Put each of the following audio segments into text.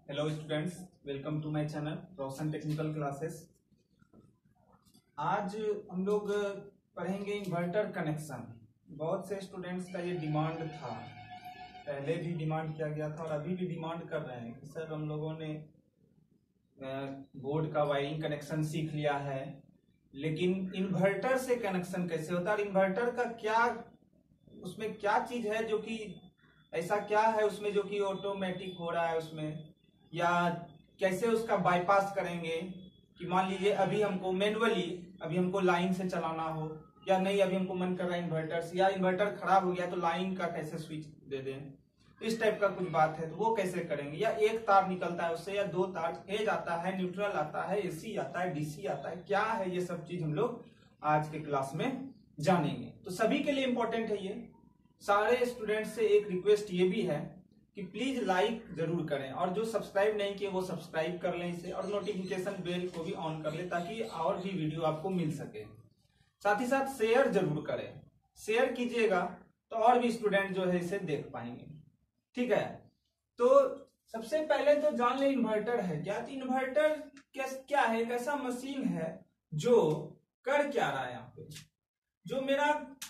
Hello students, welcome to my channel Roshan technical classes. आज हम लोग पढ़ेंगे इन्वर्टर कनेक्शन। बहुत से स्टूडेंट्स का ये डिमांड था, पहले भी डिमांड किया गया था और अभी भी डिमांड कर रहे हैं कि सर हम लोगों ने बोर्ड का वायरिंग कनेक्शन सीख लिया है, लेकिन इन्वर्टर से कनेक्शन कैसे होता है और इन्वर्टर का क्या, उसमें क्या चीज है जो कि ऐसा क्या है उसमें जो कि ऑटोमेटिक हो रहा है उसमें, या कैसे उसका बाईपास करेंगे कि मान लीजिए अभी हमको मैनुअली अभी हमको लाइन से चलाना हो, या नहीं अभी हमको मन कर रहा है इन्वर्टर से, या इन्वर्टर खराब हो गया तो लाइन का कैसे स्विच दे दें, इस टाइप का कुछ बात है तो वो कैसे करेंगे, या एक तार निकलता है उससे या दो तार, फेज आता है, न्यूट्रल आता है, एसी आता है, डीसी आता है, क्या है ये सब चीज हम लोग आज के क्लास में जानेंगे। तो सभी के लिए इंपॉर्टेंट है ये। सारे स्टूडेंट से एक रिक्वेस्ट ये भी है कि प्लीज लाइक जरूर करें और जो सब्सक्राइब नहीं किए वो सब्सक्राइब कर लें इसे, और नोटिफिकेशन बेल को भी ऑन कर लें ताकि और भी वीडियो आपको मिल सके। साथ ही साथ शेयर जरूर करें, शेयर कीजिएगा तो और भी स्टूडेंट जो है इसे देख पाएंगे। ठीक है, तो सबसे पहले तो जान ले इन्वर्टर है क्या। तो इन्वर्टर क्या है, एक ऐसा मशीन है जो कर क्या रहा है यहाँ पे, जो मेरा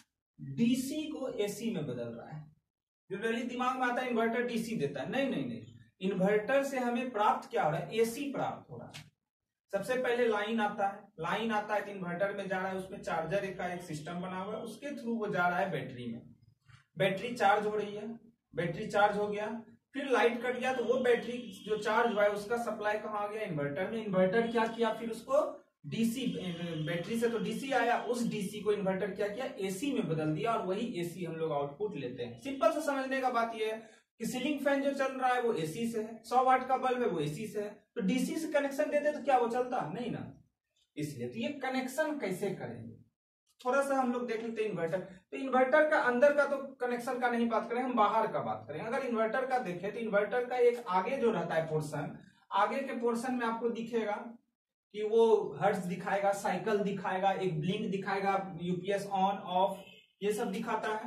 डीसी को एसी में बदल रहा है। जनरली दिमाग में आता है इन्वर्टर डीसी देता है, नहीं नहीं नहीं, इन्वर्टर से हमें प्राप्त क्या हो रहा है, एसी प्राप्त हो रहा है। सबसे पहले लाइन आता है तो इन्वर्टर में जा रहा है, उसमें चार्जर का एक सिस्टम बना हुआ है, उसके थ्रू वो जा रहा है बैटरी में, बैटरी चार्ज हो रही है, बैटरी चार्ज हो गया, फिर लाइट कट गया तो वो बैटरी जो चार्ज हुआ है उसका सप्लाई कहाँ आ गया, इन्वर्टर में। इन्वर्टर क्या किया, फिर उसको डीसी, बैटरी से तो डीसी आया, उस डीसी को इन्वर्टर क्या किया, एसी में बदल दिया, और वही एसी हम लोग आउटपुट लेते हैं। सिंपल से समझने का बात यह है कि सीलिंग फैन जो चल रहा है वो एसी से है, 100 वाट का बल्ब है वो एसी से है, तो डीसी से कनेक्शन देते तो क्या वो चलता नहीं ना। इसलिए तो ये कनेक्शन कैसे करेंगे थोड़ा सा हम लोग देख लेते हैं इन्वर्टर। तो इन्वर्टर का अंदर का तो कनेक्शन का नहीं बात करें, हम बाहर का बात करें। अगर इन्वर्टर का देखें तो इन्वर्टर का एक आगे जो रहता है पोर्शन, आगे के पोर्शन में आपको दिखेगा कि वो हर्ट्ज दिखाएगा, साइकिल दिखाएगा, एक ब्लिंक दिखाएगा, यूपीएस ऑन ऑफ ये सब दिखाता है,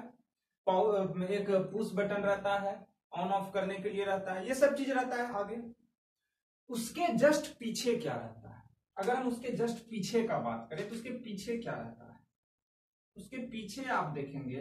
एक पुश बटन रहता है ऑन ऑफ करने के लिए रहता है, ये सब चीज रहता है आगे। उसके जस्ट पीछे क्या रहता है, अगर हम उसके जस्ट पीछे का बात करें तो उसके पीछे क्या रहता है, उसके पीछे आप देखेंगे,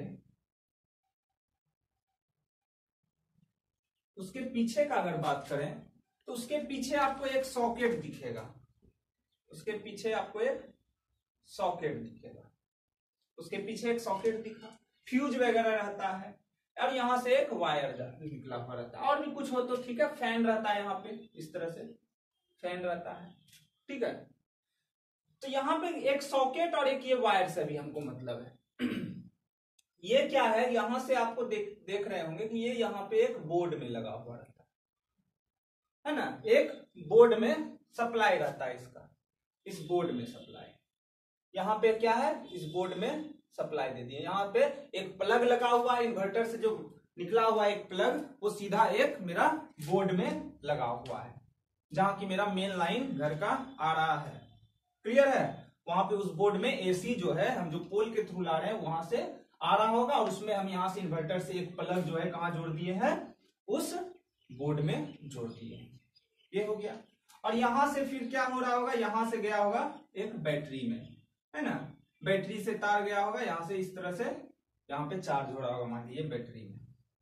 उसके पीछे का अगर बात करें तो उसके पीछे आपको एक सॉकेट दिखेगा, उसके पीछे आपको एक सॉकेट दिखेगा, उसके पीछे एक सॉकेट दिखा, फ्यूज वगैरह रहता है, और यहां से एक वायर निकला हुआ रहता है, और भी कुछ हो तो ठीक है, फैन रहता है यहाँ पे, इस तरह से फैन रहता है। ठीक है, तो यहाँ पे एक सॉकेट और एक ये वायर से भी हमको मतलब है। ये क्या है, यहां से आपको देख रहे होंगे कि ये यहाँ पे एक बोर्ड में लगा हुआ रहता है ना, एक बोर्ड में सप्लाई रहता है इसका, इस बोर्ड में सप्लाई, यहाँ पे क्या है, इस बोर्ड में सप्लाई दे दिए, यहाँ पे एक प्लग लगा हुआ है, इन्वर्टर से जो निकला हुआ एक प्लग वो सीधा एक मेरा बोर्ड में लगा हुआ है, जहां की मेरा मेन लाइन घर का आ रहा है। क्लियर है, वहां पे उस बोर्ड में एसी जो है हम जो पोल के थ्रू ला रहे हैं वहां से आ रहा होगा, और उसमें हम यहाँ से इन्वर्टर से एक प्लग जो है कहाँ जोड़ दिए हैं, उस बोर्ड में जोड़ दिए, ये हो गया। और यहां से फिर क्या हो रहा होगा, यहां से गया होगा एक बैटरी में, है ना, बैटरी से तार गया होगा यहां से, इस तरह से यहां पे चार्ज हो रहा होगा मान लीजिए बैटरी में,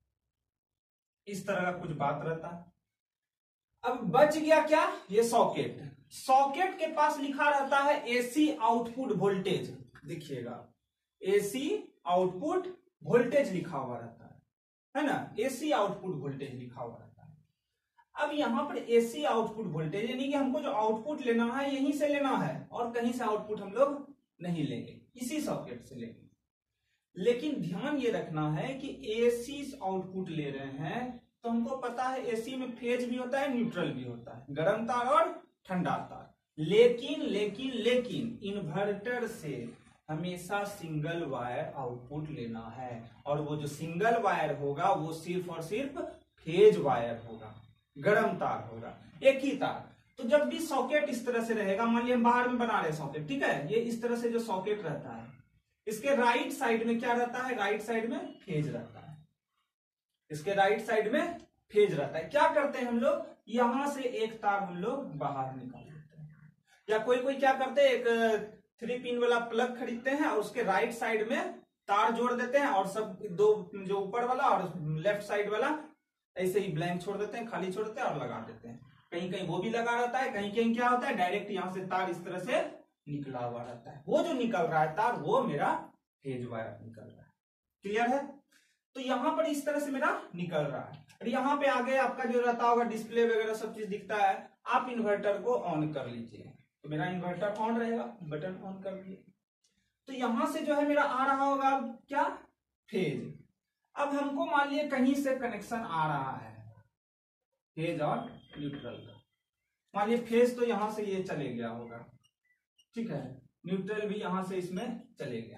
इस तरह का कुछ बात रहता है। अब बच गया क्या, ये सॉकेट, सॉकेट के पास लिखा रहता है एसी आउटपुट वोल्टेज, देखिएगा एसी आउटपुट वोल्टेज लिखा हुआ रहता है ना, एसी आउटपुट वोल्टेज लिखा हुआ रहता है। अब यहां पर एसी आउटपुट वोल्टेज यानी कि हमको जो आउटपुट लेना है यहीं से लेना है, और कहीं से आउटपुट हम लोग नहीं लेंगे, इसी सॉकेट से लेंगे। लेकिन ध्यान ये रखना है कि एसी आउटपुट ले रहे हैं तो हमको पता है एसी में फेज भी होता है, न्यूट्रल भी होता है, गर्म तार और ठंडा तार। लेकिन लेकिन लेकिन इन्वर्टर से हमेशा सिंगल वायर आउटपुट लेना है, और वो जो सिंगल वायर होगा वो सिर्फ और सिर्फ फेज वायर होगा, गर्म तार होगा, एक ही तार। तो जब भी सॉकेट इस तरह से रहेगा, मान लिया हम बाहर में बना रहे सॉकेट, ठीक है, ये इस तरह से जो सॉकेट रहता है, इसके राइट साइड में क्या रहता है, राइट साइड में फेज रहता है, इसके राइट साइड में फेज रहता है। क्या करते हैं हम लोग, यहां से एक तार हम लोग बाहर निकाल देते हैं, या कोई कोई क्या करते हैं, एक 3 पिन वाला प्लग खरीदते हैं और उसके राइट साइड में तार जोड़ देते हैं और सब दो जो ऊपर वाला और लेफ्ट साइड वाला ऐसे ही ब्लैंक छोड़ देते हैं, खाली छोड़ देते हैं और लगा देते हैं। कहीं कहीं वो भी लगा रहता है, कहीं कहीं क्या होता है डायरेक्ट यहां से तार इस तरह से निकला हुआ रहता है। वो जो निकल रहा है तार वो मेरा फेज वायर निकल रहा है। क्लियर है? तो यहां पर इस तरह से मेरा निकल रहा है और यहाँ पे आगे आपका जो रहता होगा डिस्प्ले वगैरह सब चीज दिखता है। आप इन्वर्टर को ऑन कर लीजिए तो मेरा इन्वर्टर ऑन रहेगा, बटन ऑन कर दिए तो यहां से जो है मेरा आ रहा होगा क्या, फेज। अब हमको मान लिया कहीं से कनेक्शन आ रहा है फेज और न्यूट्रल का, मान लिया फेज तो यहां से ये चले गया होगा, ठीक है, न्यूट्रल भी यहां से इसमें चले गया।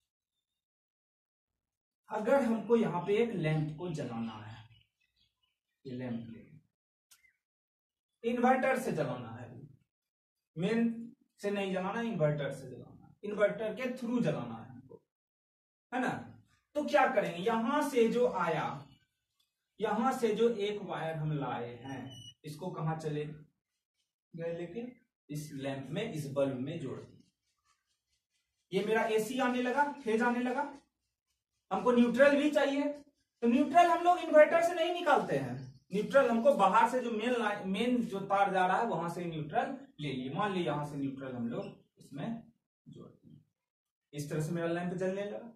अगर हमको यहाँ पे एक लैंप को जलाना है, ये लैंप इन्वर्टर से जलाना है, मेन से नहीं जलाना, इन्वर्टर से जलाना, इन्वर्टर के थ्रू जलाना है हमको, है ना। तो क्या करेंगे, यहां से जो आया, यहां से जो एक वायर हम लाए हैं इसको कहां चले गए, लेकिन इस लैंप में, इस बल्ब में जोड़ दिए। ये मेरा एसी आने लगा, फेज आने लगा। हमको न्यूट्रल भी चाहिए तो न्यूट्रल हम लोग इन्वर्टर से नहीं निकालते हैं, न्यूट्रल हमको बाहर से जो मेन जो तार जा रहा है वहां से न्यूट्रल ले लिए। मान लीजिए यहां से न्यूट्रल हम लोग इसमें जोड़ दिए, इस तरह से मेरा लैंप जलने लगा।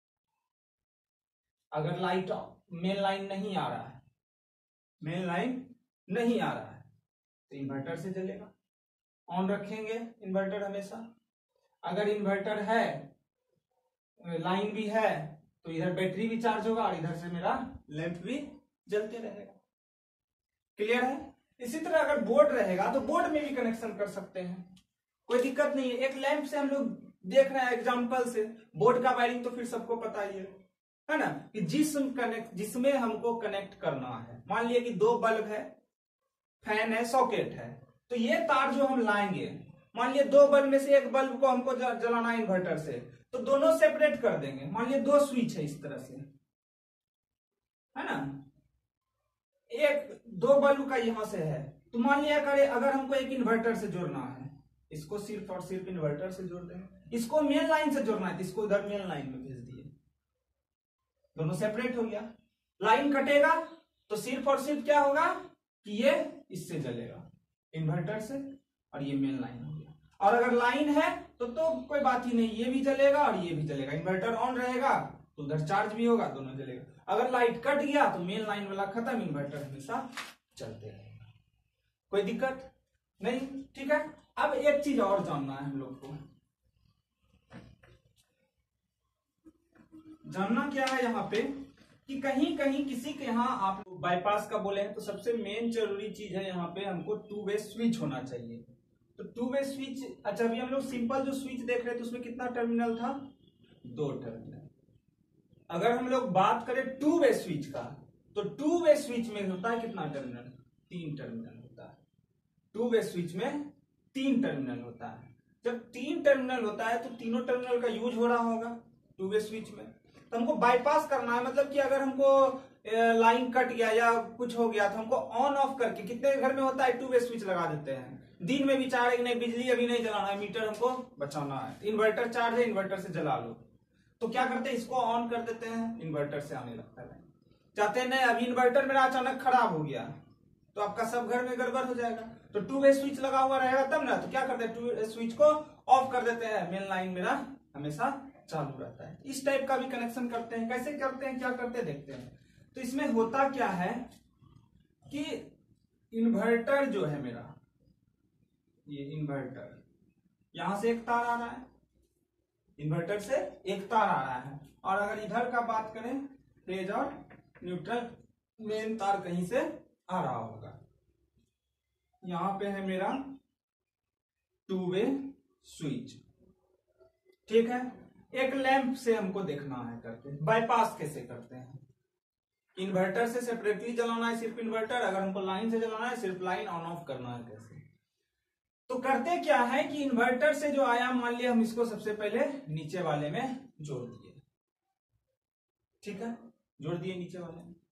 अगर लाइट मेन लाइन नहीं आ रहा है, मेन लाइन नहीं आ रहा है तो इन्वर्टर से जलेगा, ऑन रखेंगे इन्वर्टर हमेशा। अगर इन्वर्टर है, लाइन भी है तो इधर बैटरी भी चार्ज होगा और इधर से मेरा लैंप भी जलते रहेगा। क्लियर है? इसी तरह अगर बोर्ड रहेगा तो बोर्ड में भी कनेक्शन कर सकते हैं, कोई दिक्कत नहीं है। एक लैंप से हम लोग देख रहे हैं एग्जांपल से, बोर्ड का वायरिंग तो फिर सबको पता ही है ना, कि जिसमें हमको कनेक्ट करना है। मान लिया कि 2 बल्ब है, फैन है, सॉकेट है, तो ये तार जो हम लाएंगे, मान लिया 2 बल्ब में से एक बल्ब को हमको जलाना है इन्वर्टर से, तो दोनों सेपरेट कर देंगे। मान लिया 2 स्विच है इस तरह से, है ना, एक 2 बल्ब का यहां से है, तो मान लिया करे अगर हमको एक इन्वर्टर से जोड़ना है, इसको सिर्फ और सिर्फ इन्वर्टर से जोड़ देंगे। इसको मेन लाइन से जोड़ना है तो इसको इधर मेन लाइन में भेज दिए, दोनों सेपरेट हो गया। लाइन कटेगा तो सिर्फ और सिर्फ क्या होगा कि ये इससे जलेगा, इन्वर्टर से, और ये मेन लाइन हो गया। और अगर लाइन है तो कोई बात ही नहीं, ये भी जलेगा और ये भी जलेगा, इन्वर्टर ऑन रहेगा तो उधर चार्ज भी होगा, दोनों जलेगा। अगर लाइट कट गया तो मेन लाइन वाला खत्म, इन्वर्टर हमेशा चलते रहेगा, कोई दिक्कत नहीं, ठीक है। अब एक चीज और जानना है हम लोग को, जानना क्या है यहाँ पे कि कहीं कहीं किसी के यहाँ आप बाईपास का बोले हैं तो सबसे मेन जरूरी चीज है यहाँ पे हमको 2 वे स्विच होना चाहिए। तो 2 वे स्विच, अच्छा अभी हम लोग सिंपल जो स्विच देख रहे थे उसमें कितना टर्मिनल था, 2 टर्मिनल। अगर हम लोग बात करें 2 वे स्विच का तो 2 वे स्विच में होता है कितना टर्मिनल, 3 टर्मिनल होता है। 2 वे स्विच में 3 टर्मिनल होता है। जब 3 टर्मिनल होता है तो तीनों टर्मिनल का यूज हो रहा होगा 2 वे स्विच में। तो हमको बाईपास करना है, मतलब कि अगर हमको लाइन कट गया या कुछ हो गया तो हमको ऑन ऑफ करके, कितने घर में होता है 2 वे स्विच लगा देते हैं, दिन में भी चाह रहे नहीं बिजली अभी नहीं जलाना है, मीटर हमको बचाना है, इन्वर्टर चार्ज है, इन्वर्टर से जला लो, तो क्या करते हैं इसको ऑन कर देते हैं, इन्वर्टर से आने लगता है। चाहते हैं नहीं अभी इन्वर्टर मेरा अचानक खराब हो गया तो आपका सब घर में गड़बड़ हो जाएगा, तो 2 वे स्विच लगा हुआ रहेगा तब ना, तो क्या करते हैं 2 वे स्विच को ऑफ कर देते हैं, मेन लाइन मेरा हमेशा चालू रहता है। इस टाइप का भी कनेक्शन करते हैं, कैसे करते हैं क्या करते हैं देखते हैं। तो इसमें होता क्या है कि इन्वर्टर जो है मेरा, ये इन्वर्टर, यहां से एक तार आ रहा है, इन्वर्टर से एक तार आ रहा है, और अगर इधर का बात करें फेज और न्यूट्रल, मेन तार कहीं से आ रहा होगा। यहां पे है मेरा 2 वे स्विच, ठीक है। एक लैंप से हमको देखना है करके, बाईपास कैसे करते हैं, इन्वर्टर से सेपरेटली जलाना है सिर्फ इन्वर्टर, अगर हमको लाइन से जलाना है सिर्फ लाइन ऑन ऑफ करना है कैसे। तो करते क्या है कि इन्वर्टर से जो आया मान लिया हम इसको सबसे पहले नीचे वाले में जोड़ दिए, ठीक है, जोड़ दिए नीचे वाले में।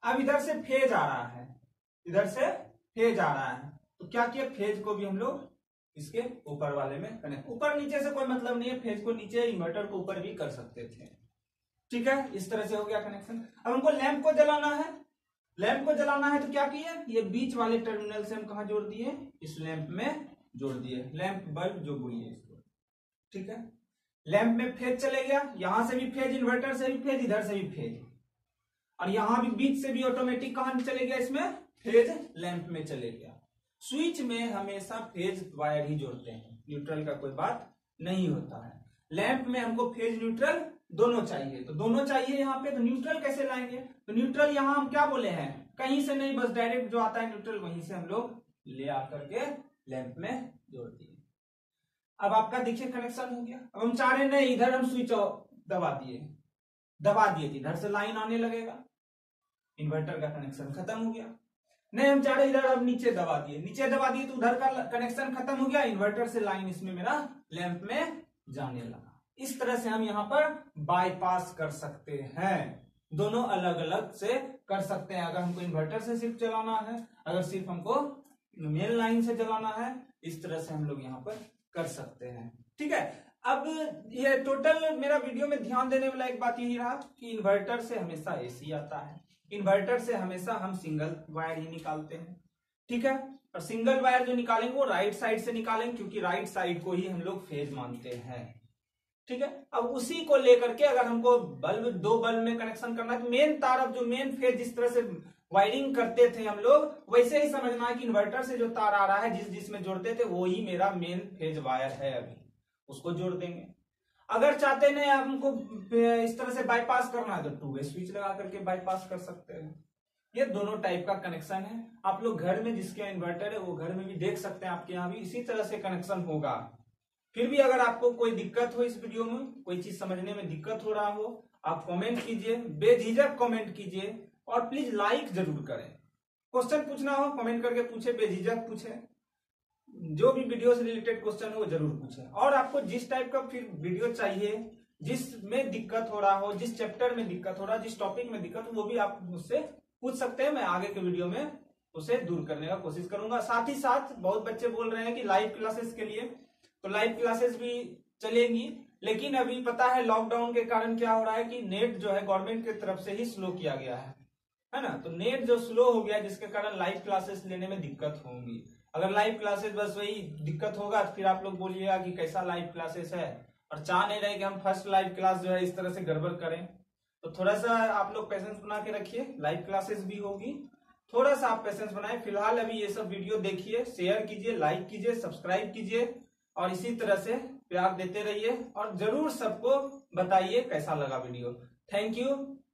अब इधर से फेज आ रहा है, इधर से फेज आ रहा है, तो क्या किया, फेज को भी हम लोग इसके ऊपर वाले में कनेक्ट, ऊपर नीचे से कोई मतलब नहीं है, फेज को नीचे इन्वर्टर को ऊपर भी कर सकते थे। ठीक है, इस तरह से हो गया कनेक्शन। अब हमको लैंप को जलाना है, लैंप को जलाना है तो क्या किए, ये बीच वाले टर्मिनल से हम कहा जोड़ दिए, इस लैंप में जोड़ दिए, लैंप बल्ब जो बोलिए इसको। ठीक है, लैंप में फेज चले गया, यहां से भी फेज, इन्वर्टर से भी फेज, इधर से भी फेज, और यहां भी बीच से भी ऑटोमेटिक कहां चले गया, इसमें फेज लैंप में चले गया। स्विच में हमेशा फेज वायर ही जोड़ते हैं, न्यूट्रल का कोई बात नहीं होता है। लैंप में हमको फेज न्यूट्रल दोनों चाहिए, तो दोनों चाहिए यहाँ पे, तो न्यूट्रल कैसे लाएंगे, तो न्यूट्रल यहाँ हम क्या बोले हैं, कहीं से नहीं, बस डायरेक्ट जो आता है न्यूट्रल वहीं से हम लोग ले आकर के लैंप में जोड़ दिए। अब आपका देखिए कनेक्शन हो गया। अब हम चाह रहे नहीं, इधर हम स्विच दबा दिए थी, इधर से लाइन आने लगेगा, इन्वर्टर का कनेक्शन खत्म हो गया। नहीं, हम चाह रहे इधर, अब नीचे दबा दिए तो उधर का कनेक्शन खत्म हो गया, इन्वर्टर से लाइन इसमें मेरा लैंप में जाने लगा। इस तरह से हम यहाँ पर बाईपास कर सकते हैं, दोनों अलग अलग से कर सकते हैं। अगर हमको इन्वर्टर से सिर्फ चलाना है, अगर सिर्फ हमको मेन लाइन से चलाना है, इस तरह से हम लोग यहाँ पर कर सकते हैं। ठीक है, अब ये टोटल मेरा वीडियो में ध्यान देने वाला एक बात यही रहा कि इन्वर्टर से हमेशा एसी आता है, इन्वर्टर से हमेशा हम सिंगल वायर ही निकालते हैं। ठीक है, और सिंगल वायर जो निकालेंगे वो राइट साइड से निकालेंगे, क्योंकि राइट साइड को ही हम लोग फेज मानते हैं। ठीक है, अब उसी को लेकर के अगर हमको बल्ब, दो बल्ब में कनेक्शन करना है, तो मेन तार, अब जो मेन फेज जिस तरह से वायरिंग करते थे हम लोग, वैसे ही समझना है कि इन्वर्टर से जो तार आ रहा है, जिसमें जोड़ते थे, वो ही मेरा मेन फेज वायर है, अभी उसको जोड़ देंगे। अगर चाहते नहीं हमको इस तरह से बाईपास करना है, तो टू वे स्विच लगा करके बाईपास कर सकते हैं। ये दोनों टाइप का कनेक्शन है। आप लोग घर में जिसके इन्वर्टर है वो घर में भी देख सकते हैं, आपके यहाँ भी इसी तरह से कनेक्शन होगा। फिर भी अगर आपको कोई दिक्कत हो, इस वीडियो में कोई चीज समझने में दिक्कत हो रहा हो, आप कमेंट कीजिए, बेझिझक कमेंट कीजिए, और प्लीज लाइक जरूर करें। क्वेश्चन पूछना हो कमेंट करके पूछे, बेझिझक पूछे, जो भी वीडियो से रिलेटेड क्वेश्चन हो वो जरूर पूछें। और आपको जिस टाइप का फिर वीडियो चाहिए, जिसमें दिक्कत हो रहा हो, जिस चैप्टर में दिक्कत हो रहा हो, जिस टॉपिक में दिक्कत हो, वो भी आप मुझसे पूछ सकते हैं। मैं आगे के वीडियो में उसे दूर करने का कोशिश करूंगा। साथ ही साथ बहुत बच्चे बोल रहे हैं कि लाइव क्लासेस के लिए, तो लाइव क्लासेस भी चलेंगी, लेकिन अभी पता है लॉकडाउन के कारण क्या हो रहा है कि नेट जो है गवर्नमेंट की तरफ से ही स्लो किया गया है ना, तो नेट जो स्लो हो गया, जिसके कारण लाइव क्लासेस लेने में दिक्कत होंगी। अगर लाइव क्लासेस बस वही दिक्कत होगा तो फिर आप लोग बोलिएगा कि कैसा लाइव क्लासेस है, और चाह नहीं रहे कि हम फर्स्ट लाइव क्लास जो है इस तरह से गड़बड़ करें। तो थोड़ा सा आप लोग पेशेंस बना के रखिए, लाइव क्लासेस भी होगी, थोड़ा सा आप पेशेंस बनाए। फिलहाल अभी ये सब वीडियो देखिए, शेयर कीजिए, लाइक कीजिए, सब्सक्राइब कीजिए, और इसी तरह से प्यार देते रहिए, और जरूर सबको बताइए कैसा लगा वीडियो। Thank you.